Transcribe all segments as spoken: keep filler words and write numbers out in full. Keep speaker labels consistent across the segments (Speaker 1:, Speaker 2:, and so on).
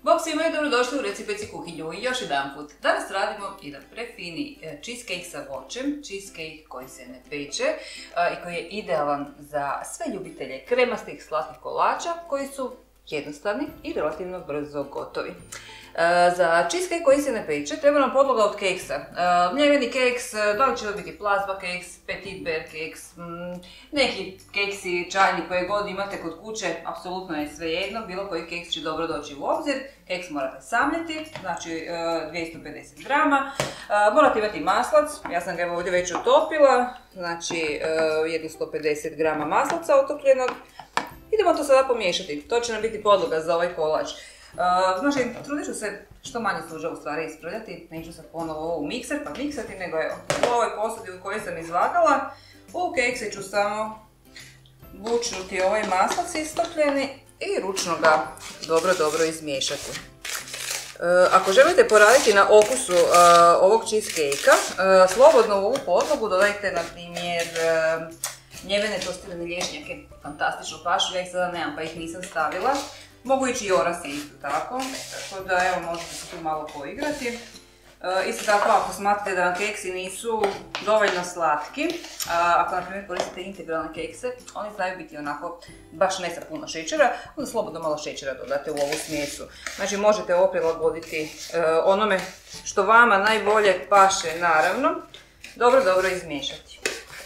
Speaker 1: Bog svima i dobrodošli u Recipeci kuhinju i još jedan put. Danas radimo jedan prefini cheesecake sa voćem, cheesecake koji se ne peče i koji je idealan za sve ljubitelje kremastih slatkih kolača koji su jednostavni i relativno brzo gotovi. Za cheesecake koji se ne peče treba nam podloga od keksa. Mljeveni keks, da li će to biti plazma keks, petit bear keks, neki keksi, čajni koje god imate kod kuće, apsolutno je svejedno, bilo koji keks će dobro doći u obzir. Keks morate samljeti, znači dvjesto pedeset grama. Morate imati maslac, ja sam ga evo ovdje već utopila, znači sto pedeset grama maslaca otopljenog. Idemo to sada pomiješati, to će nam biti podloga za ovaj kolač. Znači, trudit ću se što manje služa u stvari ispravljati, neću sad ponovo ovo u mikser pa miksati, nego evo, u ovoj posudi u kojoj sam izvagala, u kekse ću samo bučnuti ovaj maslac istopljeni i ručno ga dobro, dobro izmiješati. Ako želite poraditi na okusu ovog cheesecake-a, slobodno u ovu podlogu dodajte, na primjer, mljevene tostirane lješnjake, fantastično pašu, ja ih sada nemam pa ih nisam stavila. Mogu ići i orasi isto tako, tako da evo možete se tu malo poigrati. Isto tako ako smatrate da vam keksi nisu dovoljno slatki, ako na primjer koristite integralne kekse, oni znaju biti onako baš ne sa puno šećera, onda slobodno malo šećera dodate u ovu smjesu. Znači možete ovo prilagoditi onome što vama najbolje paše naravno, dobro dobro izmiješati.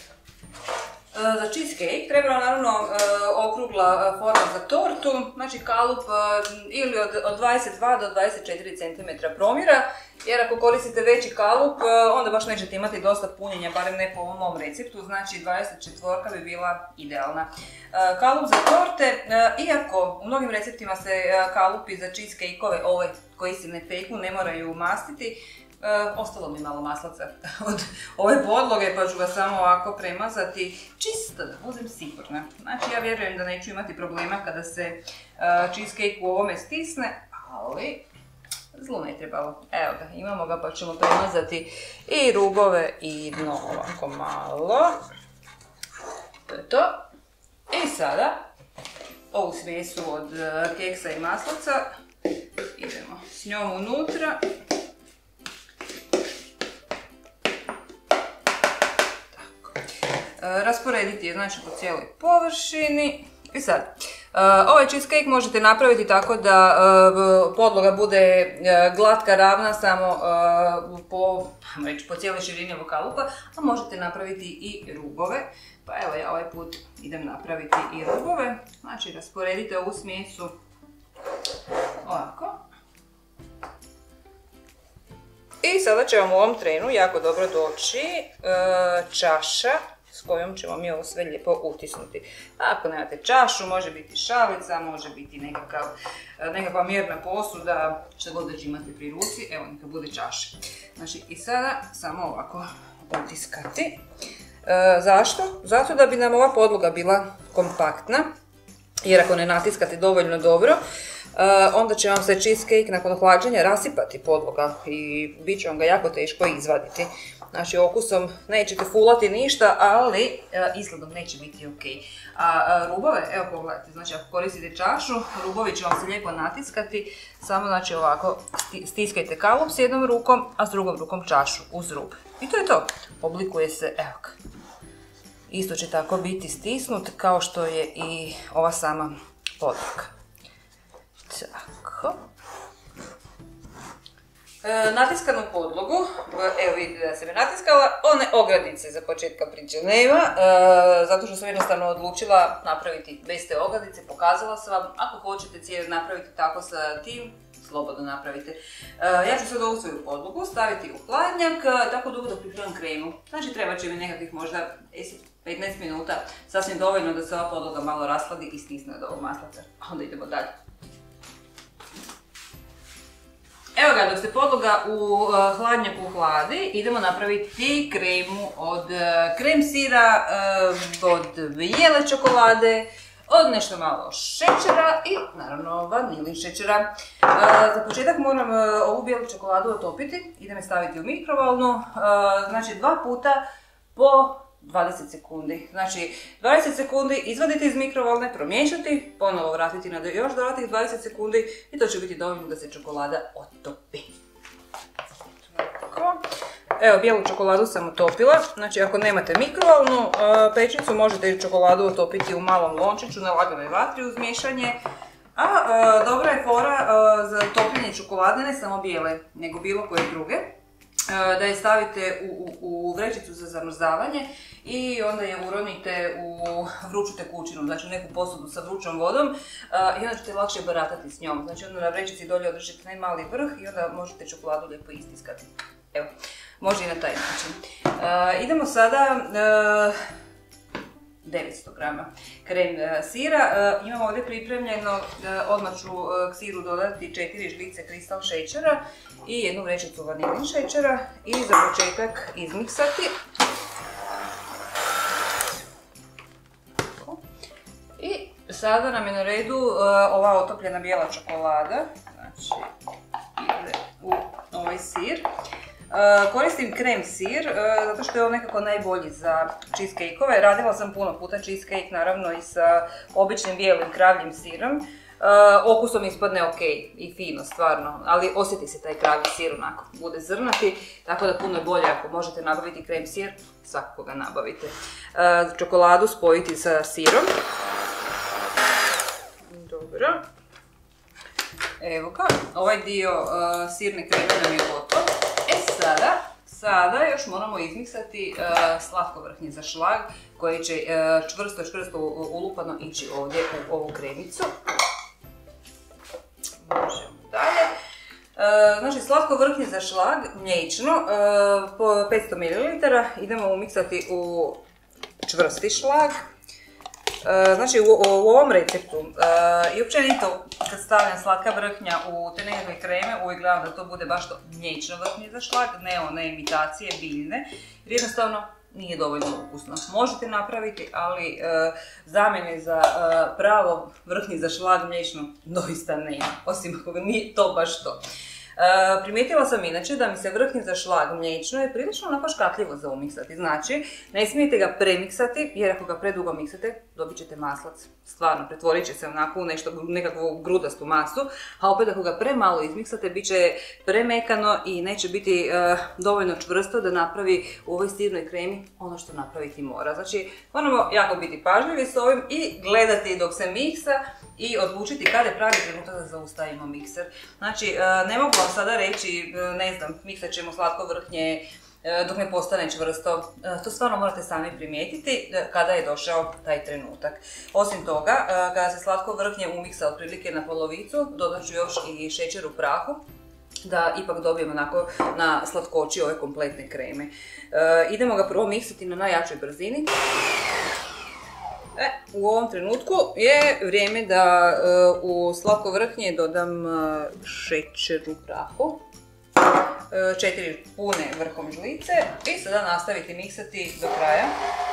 Speaker 1: Za cheesecake treba naravno okrugla forma za tortu, znači kalup ili od dvadeset dva do dvadeset četiri centimetra promjera, jer ako koristite veći kalup onda baš nećete imati dosta punjenja, barem ne po ovom mom receptu, znači dvadeset četiri bi bila idealna. Kalup za torte, iako u mnogim receptima se kalupi za cheesecake-ove, ove koji se ne peku, ne moraju mastiti, ostalo mi malo maslaca od ove podloge pa ću ga samo ovako premazati, čisto da budem sigurna. Znači ja vjerujem da neću imati problema kada se cheesecake u ovome stisne, ali zlu ne trebalo. Evo ga, imamo ga pa ćemo premazati i rubove i dno ovako malo. To je to. I sada ovu smjesu od keksa i maslaca idemo s njom unutra. Rasporediti je znači po cijeloj površini. I sad, ovaj cheesecake možete napraviti tako da podloga bude glatka, ravna, samo po, reći, po cijeloj širini ovog kalupa, a možete napraviti i rubove. Pa evo ja ovaj put idem napraviti i rubove. Znači rasporedite ovu smjesu ovako. I sada će vam u ovom trenu jako dobro doći čaša s kojom ćemo mi ovo sve lijepo utisnuti. Ako nemate čašu, može biti šalica, može biti nekakav, nekakva mjerna posuda, što god već imate pri ruci, evo neka bude čaša. Znači i sada samo ovako utiskati. E, zašto? Zato da bi nam ova podloga bila kompaktna, jer ako ne natiskate dovoljno dobro, onda će vam se cheesecake nakon hlađenja rasipati podloga i bit će vam ga jako teško izvaditi. Znači okusom nećete fulati ništa, ali izgledom neće biti ok. A rubove, evo pogledajte, znači ako koristite čašu, rubovi će vam se lijepo natiskati, samo znači ovako stiskajte kalup s jednom rukom, a s drugom rukom čašu uz rub. I to je to, oblikuje se, evo ga. Isto će tako biti stisnut kao što je i ova sama podloga. Tako. E, natiskanu podlogu, evo vidite da sam je natiskala, one ogradnice za početka priče nema, e, zato što sam jednostavno odlučila napraviti bez te ogradnice, pokazala sam vam, ako hoćete cijeli napraviti tako sa tim, slobodno napravite. E, ja ću sad ovu svoju podlogu staviti u hladnjak, tako dugo da pripremam kremu, znači treba će mi nekakvih možda deset do petnaest minuta, sasvim dovoljno da se ova podloga malo rasladi i stisne od ovog maslaca, a onda idemo dalje. Evo ga, dok se podloga u hladnjaku hladi, idemo napraviti kremu od krem sira, od bijele čokolade, od nešto malo šećera i naravno vanilin šećera. Za početak moram ovu bijelu čokoladu otopiti, idem je staviti u mikrovalnu, znači dva puta po dvadeset sekundi. Znači, dvadeset sekundi izvaditi iz mikrovalne, promiješati, ponovo vratiti na još dodatnih dvadeset sekundi i to će biti dovoljno da se čokolada otopi. Evo, bijelu čokoladu sam otopila. Znači, ako nemate mikrovalnu pećnicu, možete i čokoladu otopiti u malom lončiću na laganoj vatri uz miješanje. A e, dobra je fora e, za topljenje čokolade, ne samo bijele, nego bilo koje druge, e, da je stavite u, u, u vrećicu za zamrzavanje i onda je uronite u vruću tekućinu, znači u neku posudu sa vrućom vodom e, i onda ćete lakše baratati s njom. Znači onda na vrećici dolje održite najmali vrh i onda možete čokoladu lijepo istiskati. Evo, može i na taj način. E, idemo sada... E, devetsto grama krem sira. Imamo ovdje pripremljeno, odmah ću k siru dodati četiri žlice kristal šećera i jednu vrećicu vanilin šećera i za početak izmiksati. I sada nam je na redu ova otopljena bijela čokolada, znači ide u ovaj sir. Uh, koristim krem sir, uh, zato što je on nekako najbolji za cheesecake-ove. Radila sam puno puta cheesecake, naravno i sa običnim bijelim kravljim sirom. Uh, okusom ispadne ok i fino, stvarno, ali osjeti se taj kravlji sir onako, bude zrnati, tako da puno je bolje ako možete nabaviti krem sir, svakako ga nabavite. Uh, čokoladu spojiti sa sirom. Dobro. Evo ga, ovaj dio uh, sirne kreme nam je gotov. E sada, sada još moramo izmiksati uh, slatko vrhnje za šlag koje će uh, čvrsto, čvrsto ulupano ići ovdje u ovu kremicu. Možemo dalje. Uh, znači slatko vrhnje za šlag, mliječno, uh, po petsto mililitara, idemo umiksati u čvrsti šlag. Znači u, u ovom receptu uh, i općenito kad stavljam slatka vrhnja u te nekakve kreme, uvijek gledam da to bude baš to mliječno vrhnje za šlag, ne one imitacije biljne, jer jednostavno nije dovoljno ukusno. Možete napraviti, ali uh, zamjene za uh, pravo vrhnje za šlag mliječno doista nema, osim ako nije to baš to. Uh, primijetila sam inače da mi se vrhnje za šlag mliječno je prilično onako škakljivo za umiksati. Znači, ne smijete ga premiksati jer ako ga predugo miksate, dobit ćete maslac. Stvarno, pretvorit će se onako u nešto, nekakvu grudastu masu, a opet ako ga premalo izmiksate, bit će premekano i neće biti uh, dovoljno čvrsto da napravi u ovoj sirnoj kremi ono što napraviti mora. Znači, moramo jako biti pažljivi s ovim i gledati dok se miksa i odlučiti kada je pravi trenutak da zaustavimo mikser. Znači, ne mogu vam sada reći, ne znam, miksat ćemo slatko vrhnje dok ne postane čvrsto. To stvarno morate sami primijetiti kada je došao taj trenutak. Osim toga, kada se slatko vrhnje umiksa otprilike na polovicu, dodat ću još i šećer u prahu, da ipak dobijemo onako na slatkoći ove kompletne kreme. Idemo ga prvo miksati na najjačoj brzini. E, u ovom trenutku je vrijeme da uh, u slatko vrhnje dodam uh, šećer u prahu, uh, četiri pune vrhom žlice i sada nastaviti miksati do kraja.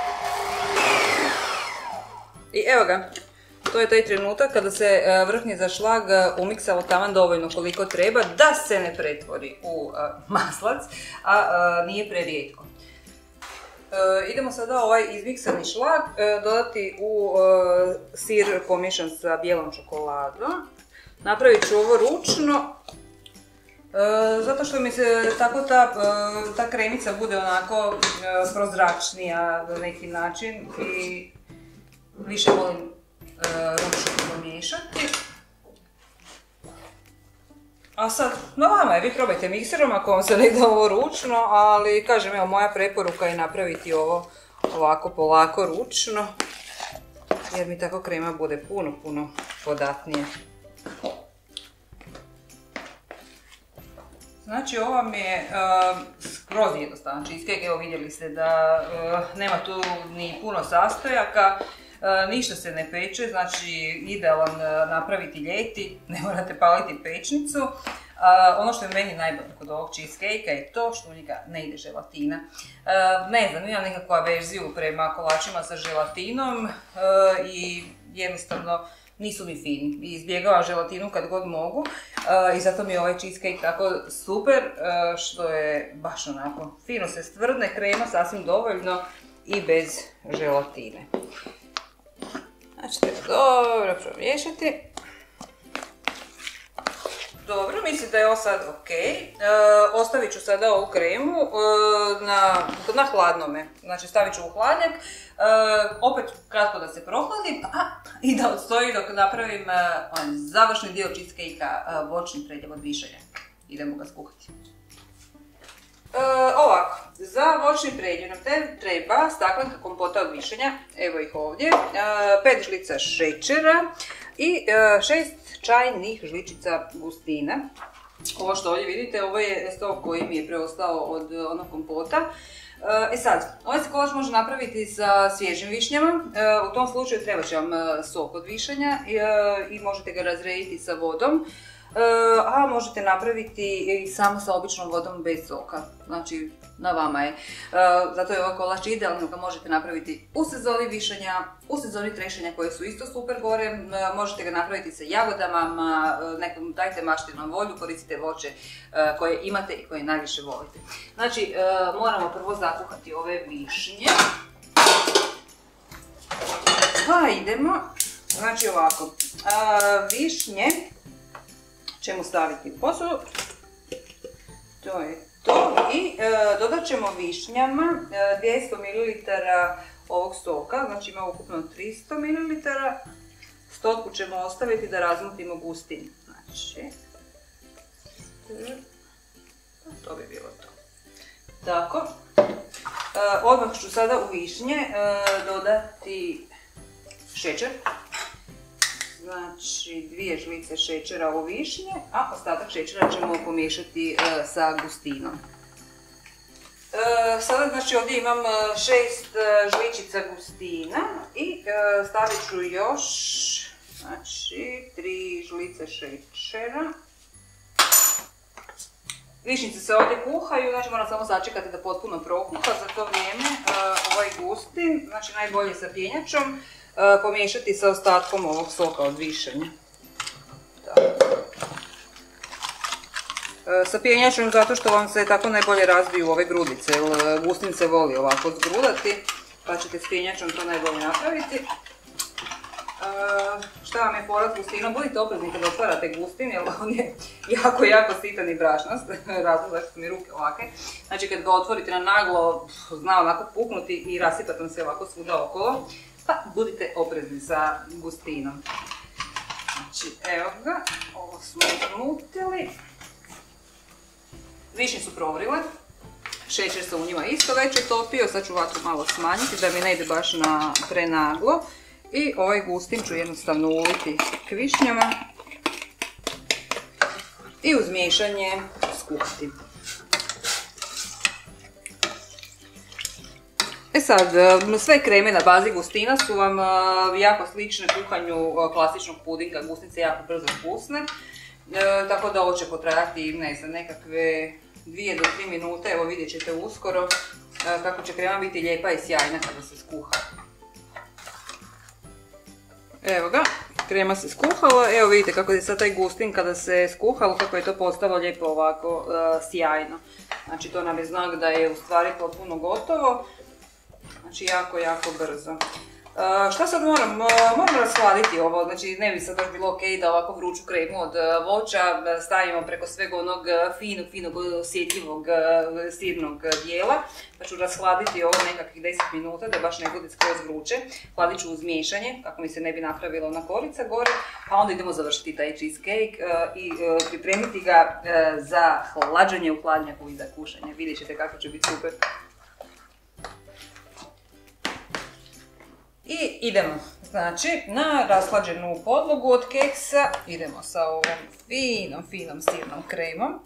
Speaker 1: I evo ga, to je taj trenutak kada se uh, vrhnje za šlag uh, umiksalo taman dovoljno koliko treba da se ne pretvori u uh, maslac, a uh, nije prerijetko. E, idemo sada ovaj izmiksani šlag e, dodati u e, sir pomiješan sa bijelom čokoladom. Napravit ću ovo ručno, e, zato što mi se tako ta, e, ta kremica bude onako e, prozračnija na neki način i više volim e, ručno pomiješati. A sad, na vama je, vi probajte mikserom ako vam se ne da ovo ručno, ali kažem, evo, moja preporuka je napraviti ovo ovako polako ručno, jer mi tako krema bude puno, puno podatnije. Znači, ovo mi je uh, skroz jednostavan cheesecake, evo vidjeli ste da uh, nema tu ni puno sastojaka. Uh, ništa se ne peče, znači idealan uh, napraviti ljeti, ne morate paliti pečnicu. Uh, ono što je meni najbolje kod ovog cheesecakea je to što u njega ne ide želatina. Uh, ne znam, imam nekakvu averziju prema kolačima sa želatinom uh, i jednostavno nisu mi fini. Izbjegavam želatinu kad god mogu uh, i zato mi je ovaj cheesecake tako super, uh, što je baš onako fino se stvrdne, krema sasvim dovoljno. i bez želatine. Znači, treba dobro promiješati. Dobro, mislim da je ovo sad ok. E, ostavit ću sada ovu kremu e, na, na hladnome. Znači, stavit ću u hladnjak. E, opet kratko da se prohladi a, i da odstoji dok napravim e, završni dio cheesecake-a, voćni predljev od višanja. Idemo ga skuhati. E, ovako, za voćni predljev nam treba staklenka kompota od višanja, evo ih ovdje, e, pet žlica šećera i e, šest čajnih žličica gustina. Ovo što ovdje vidite, ovo je stok koji mi je preostao od onog kompota. E sad, ovaj se kolač može napraviti sa svježim višnjama, u tom slučaju treba će vam sok od višanja i možete ga razrediti sa vodom, a možete napraviti i samo sa običnom vodom bez soka, znači na vama je. Zato je ovaj kolač idealno ga možete napraviti u sezoni višanja, u sezoni trešanja koje su isto super gore, možete ga napraviti sa jagodama, nekom dajte maštinom volju, koristite voće koje imate i koje najviše volite. Znači, moramo prvo zakuhati ove višnje. Pa idemo, znači ovako, višnje ćemo staviti u posudu, to je to, i e, dodat ćemo višnjama e, dvjesto mililitara ovog soka, znači ima ukupno tristo mililitara, stotku ćemo ostaviti da razmutimo gustin, znači, to bi bilo to. Tako, e, odmah ću sada u višnje e, dodati šećer. Znači, dvije žlice šećera u višnje, a ostatak šećera ćemo pomiješati e, sa gustinom. E, sada, znači, ovdje imam šest žličica gustina i e, stavit ću još, znači, tri žlice šećera. Višnjice se ovdje kuhaju, znači moram samo sačekati da potpuno prokuha, za to vrijeme e, ovaj gustin, znači najbolje sa pjenjačom, pomiješati sa ostatkom ovog soka od višanja. Sa pjenjačom zato što vam se tako najbolje razbiju ove grudice, jer gustin se voli ovako zgrudati, pa ćete s pjenjačom to najbolje napraviti. Šta vam je poraz gustinom? Budite oprezni kada otvarate gustin, jer on je jako, jako sitan i brašnast, razlog zašto su mi ruke ovake. Znači kad ga otvorite na naglo, zna onako puknuti i rasipati vam se ovako svuda okolo. Pa budite oprezni sa gustinom. Znači, evo ga, ovo smo odmutili. Višnje su provrile, šećer se u njima isto već je topio, sad ću vatru malo smanjiti da mi ne ide baš na prenaglo. I ovaj gustin ću jednostavno uliti k višnjama i uz miješanje skuhati. E sad, sve kreme na bazi gustina su vam jako slične kuhanju klasičnog pudinga, gusnice jako brzo spusne, e, tako da ovo će potrajati, ne znam, nekakve dvije do tri minute, evo vidjet ćete uskoro e, kako će krema biti lijepa i sjajna kada se skuha. Evo ga, krema se skuhala, evo vidite kako je sad taj gustin kada se skuhalo, kako je to postalo lijepo ovako e, sjajno. Znači to nam je znak da je u stvari potpuno gotovo. Znači jako, jako brzo. Uh, šta sad moram? Uh, moram rashladiti ovo, znači ne bi sad baš bilo ok da ovako vruću kremu od uh, voća stavimo preko svega onog finog, finog, osjetljivog uh, sirnog dijela. Pa ću rashladiti ovo nekakvih deset minuta da baš ne bude skroz vruće. Hladit ću uz miješanje, kako mi se ne bi napravila ona korica gore. Pa onda idemo završiti taj cheesecake uh, i uh, pripremiti ga uh, za hlađenje u hladnjaku i za kušanje. Vidjet ćete kako će biti super. I idemo, znači, na rashlađenu podlogu od keksa idemo sa ovom finom, finom sirnom kremom.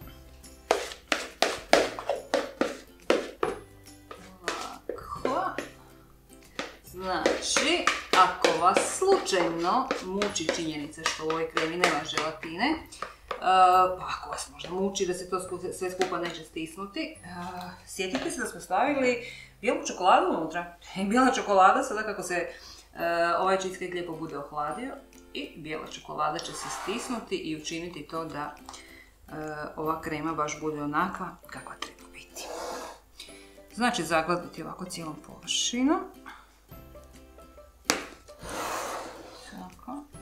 Speaker 1: Ovako. Znači, ako vas slučajno muči činjenica što u ovoj kremi nema želatine, pa ako vas možda muči da se to sve skupa neće stisnuti, sjetite se da smo stavili bijelu čokoladu unutra. Bijela čokolada, sada kako se ovaj cheesecake lijepo bude ohladio, i bijela čokolada će se stisnuti i učiniti to da ova krema baš bude onakva kakva treba biti. Znači zagladiti ovako cijelom površinom. Tako.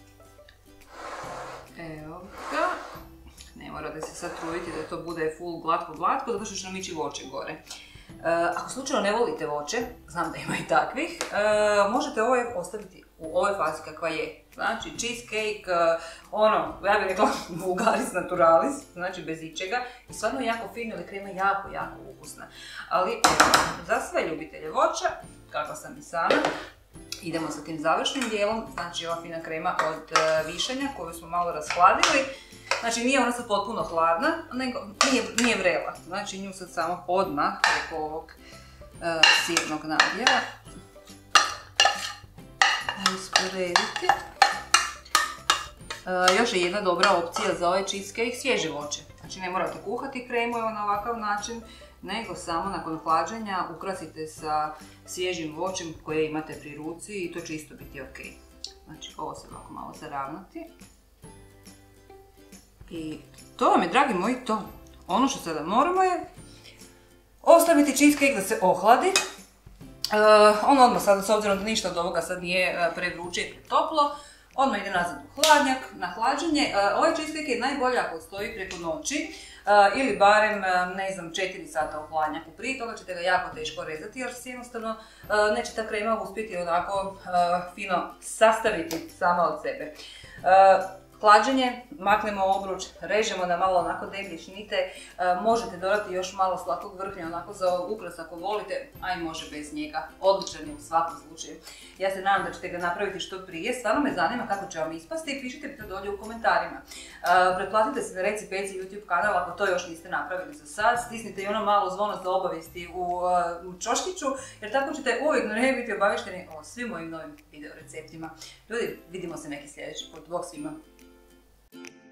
Speaker 1: Evo ga. Ne morate se sad truditi da to bude full glatko glatko, zato što će nam ići voće gore. Ako slučajno ne volite voće, znam da ima i takvih, možete ovo ostaviti u ovoj fazi kakva je. Znači cheesecake, ono, ja bih rekla vulgaris naturalis, znači bez ičega. I stvarno je jako fino, ali krema je jako, jako ukusna. Ali za sve ljubitelje voća, kakva sam i sama, idemo sa tim završnim dijelom. Znači ova fina krema od višanja koju smo malo rashladili. Znači nije ona sad potpuno hladna, nego nije, nije vrela. Znači nju sad samo odmah preko ovog uh, sirnog nadjela usporediti. Uh, još je jedna dobra opcija za ovaj cheesecake, svježe voće. Znači ne morate kuhati kremu na ovakav način, nego samo nakon hlađenja ukrasite sa svježim voćem koje imate pri ruci i to će isto biti ok. Znači ovo se ovako malo zaravnati. I to vam je, dragi moji, to. Ono što sada moramo je ostaviti cheesecake da se ohladi. Uh, on odmah sada, s obzirom da ništa od ovoga sad nije prevruće i pretoplo, odmah ide nazad u hladnjak, na hlađenje. Uh, ovaj cheesecake je najbolje ako stoji preko noći uh, ili barem, uh, ne znam, četiri sata u hladnjaku. Prije toga ćete ga jako teško rezati jer se jednostavno uh, neće ta krema uspjeti onako uh, fino sastaviti sama od sebe. Uh, Hlađenje, maknemo obruč, režemo na malo onako deblje šnite, e, možete dodati još malo slatkog vrhnja onako za ukras ako volite, a i može bez njega, odličan je u svakom slučaju. Ja se nadam da ćete ga napraviti što prije, stvarno me zanima kako će vam ispasti i pišite mi to dolje u komentarima. E, pretplatite se na Reci Peci YouTube kanal ako to još niste napravili za sad, stisnite i ono malo zvono za obavijesti u, u čoškiću, jer tako ćete uvijek na ne biti obavišteni o svim mojim novim video receptima. Ljudi, vidimo se neki sljedeći put, bok svima!